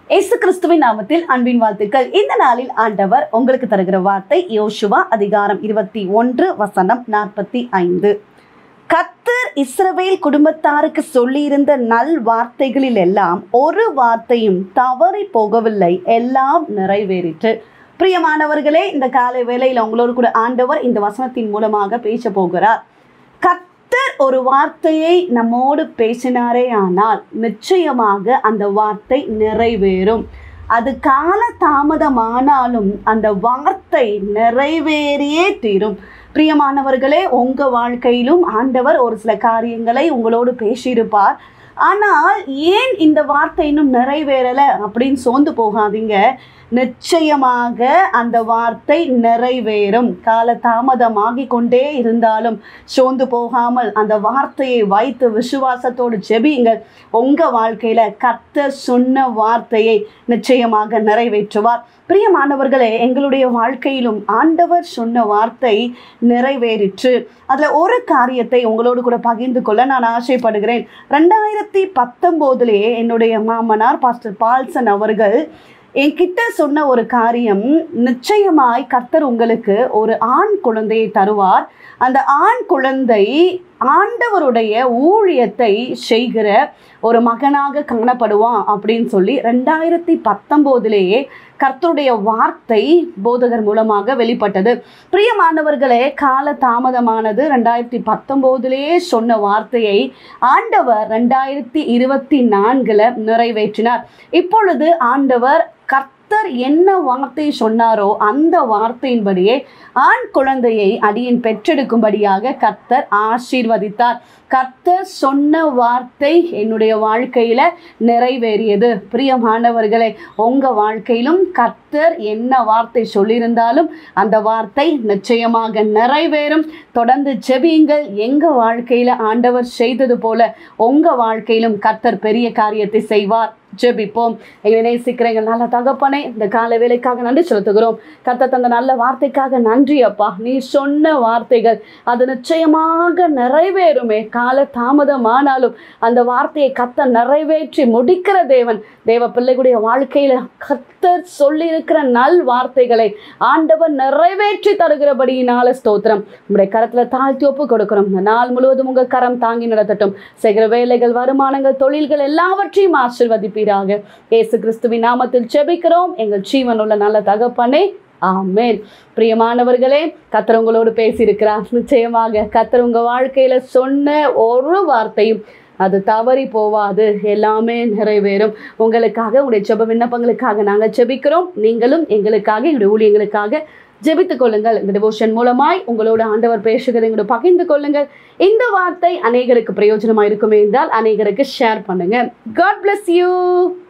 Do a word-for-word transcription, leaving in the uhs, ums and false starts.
இயேசு கிறிஸ்துவின் நாமத்தில் அன்பின் வாழ்த்துக்கள். இந்த நாளில் ஆண்டவர் உங்களுக்கு தருகிற வார்த்தை யோசுவா அதிகாரம் இருபத்தி ஒன்று வசனம் நாற்பத்தி ஐந்து. கர்த்தர் இஸ்ரவேல் குடும்பத்தாருக்கு சொல்லியிருந்த நல் வார்த்தைகளில் எல்லாம் ஒரு வார்த்தையும் தவறி போகவில்லை, எல்லாம் நிறைவேறிற்று. பிரியமானவர்களே, இந்த காலை வேளையில் உங்களோடு கூட ஆண்டவர் இந்த வசனத்தின் மூலமாக பேச போகிறார். கர்த்தர் ஒரு வார்த்தையை நம்மோடு பேசினாரே ஆனால் நிச்சயமாக அந்த வார்த்தை நிறைவேறும். அது கால தாமதமானாலும் அந்த வார்த்தை நிறைவேறியே தீரும். பிரியமானவர்களே, உங்க வாழ்க்கையிலும் ஆண்டவர் ஒரு சில காரியங்களை உங்களோடு பேசியிருப்பார். ஆனால் ஏன் இந்த வார்த்தை இன்னும் நிறைவேறலை அப்படின்னு சோர்ந்து போகாதீங்க. நிச்சயமாக அந்த வார்த்தை நிறைவேறும். கால தாமதமாகி கொண்டே இருந்தாலும் சோர்ந்து போகாமல் அந்த வார்த்தையை வைத்து விசுவாசத்தோடு ஜெபியுங்கள். உங்க வாழ்க்கையில கர்த்தர் சொன்ன வார்த்தையை நிச்சயமாக நிறைவேற்றுவார். பிரியமானவர்களே, எங்களுடைய வாழ்க்கையிலும் ஆண்டவர் சொன்ன வார்த்தை நிறைவேறிற்று. அதுல ஒரு காரியத்தை உங்களோடு கூட பகிர்ந்து கொள்ள நான் ஆசைப்படுகிறேன். ரெண்டாயிரத்தி பத்தொன்பதுலேயே என்னுடைய மாமனார் பாஸ்டர் பால்சன் அவர்கள் என்கிட்ட சொன்ன ஒரு காரியம், நிச்சயமாய் கர்த்தர் உங்களுக்கு ஒரு ஆண் குழந்தையை தருவார். அந்த ஆண் குழந்தை ஆண்டவருடைய ஊழியத்தை செய்கிற ஒரு மகனாக காணப்படுவான் அப்படின்னு சொல்லி ரெண்டாயிரத்தி பத்தொம்போதுலேயே கர்த்தருடைய வார்த்தை போதகர் மூலமாக வெளிப்பட்டது. பிரியமானவர்களே, கால தாமதமானது. ரெண்டாயிரத்தி பத்தொம்போதுலேயே சொன்ன வார்த்தையை ஆண்டவர் ரெண்டாயிரத்தி இருபத்தி நான்குல நிறைவேற்றினார். இப்பொழுது ஆண்டவர் கர்த்தர் என்ன வார்த்தை சொன்னாரோ அந்த வார்த்தையின்படியே ஆண் குழந்தையை அடியேன் பெற்றெடுக்கும்படியாக கர்த்தர் ஆசீர்வதித்தார். கர்த்தர் சொன்ன வார்த்தை என்னுடைய வாழ்க்கையில நிறைவேறியது. பிரியமானவர்களே, உங்க வாழ்க்கையிலும் கர்த்தர் என்ன வார்த்தை சொல்லியிருந்தாலும் அந்த வார்த்தை நிச்சயமாக நிறைவேறும். தொடர்ந்து ஜெபியுங்கள். எங்க வாழ்க்கையில ஆண்டவர் செய்தது போல உங்க வாழ்க்கையிலும் கர்த்தர் பெரிய காரியத்தை செய்வார். ஜெபிப்போம். எங்களை நேசிக்கிற எங்கள் நல்ல தகப்பனே, இந்த கால வேலைக்காக நன்றி செலுத்துகிறோம். கர்த்தர் தந்த நல்ல வார்த்தைக்காக நன்றி அப்பா. நீ சொன்ன வார்த்தைகள் அது நிச்சயமாக நிறைவேறுமே. கால தாமதமானாலும் அந்த வார்த்தையை கர்த்தர் நிறைவேற்றி முடிக்கிற தேவன். தேவ பிள்ளைகளுடைய வாழ்க்கையில கர்த்தர் சொல்லி இருக்கிற நல் வார்த்தைகளை ஆண்டவர் நிறைவேற்றி தருகிறபடியினால ஸ்தோத்திரம். உங்களுடைய கரத்துல தாழ்த்தி ஒப்பு கொடுக்கிறோம். இந்த நாள் முழுவதும் உங்க கரம் தாங்கி நடத்தட்டும். செய்கிற வேலைகள், வருமானங்கள், தொழில்கள் எல்லாவற்றையும் ஆசீர்வதிப்பீராக. இயேசு கிறிஸ்துவின் நாமத்தில் ஜெபிக்கிறோம் எங்கள் ஜீவனுள்ள நல்ல தகப்பனே, ஆமென். பிரியமானவர்களே, கர்த்தர் உங்களோடு பேசியிருக்கிறார். நிச்சயமாக கர்த்தர் உங்க வாழ்க்கையில சொன்ன ஒரு வார்த்தையும் அது தவறி போவாது, எல்லாமே நிறைவேறும். உங்களுக்காக, உங்களுடைய ஜெப விண்ணப்பங்களுக்காக நாங்கள் ஜெபிக்கிறோம். நீங்களும் எங்களுக்காக, எங்களுடைய ஊழியங்களுக்காக ஜெபித்துக் கொள்ளுங்கள். இந்த டிவோஷன் மூலமாய் உங்களோட ஆண்டவர் பேசுகிறதை எங்களோட பகிர்ந்து கொள்ளுங்கள். இந்த வார்த்தை அநேகருக்கு பிரயோஜனமாக இருக்குமே என்றால் அநேகருக்கு ஷேர் பண்ணுங்க. God bless you.